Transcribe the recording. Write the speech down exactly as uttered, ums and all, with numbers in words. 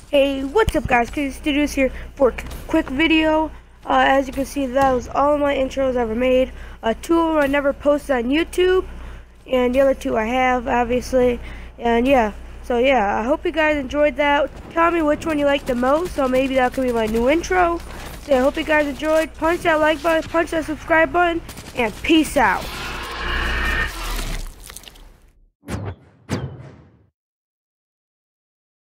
Hey, what's up guys, Crazy Studios here for a quick video. Uh, as you can see, that was all of my intros ever made. Uh, two of them I never posted on YouTube, and the other two I have, obviously. And yeah, so yeah, I hope you guys enjoyed that. Tell me which one you like the most, so maybe that could be my new intro. So I hope you guys enjoyed. Punch that like button, punch that subscribe button, and peace out.